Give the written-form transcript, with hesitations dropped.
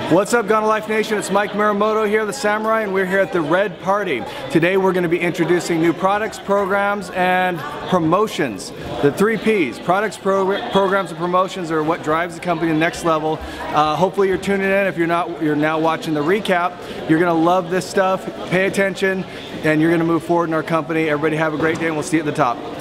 What's up, GanoLife Nation? It's Mike Muramoto here, the Samurai, and we're here at the Red Party. Today we're going to be introducing new products, programs, and promotions. The 3 Ps, products, programs, and promotions are what drives the company to the next level. Hopefully you're tuning in. If you're not, you're now watching the recap. You're going to love this stuff. Pay attention, and you're going to move forward in our company. Everybody have a great day, and we'll see you at the top.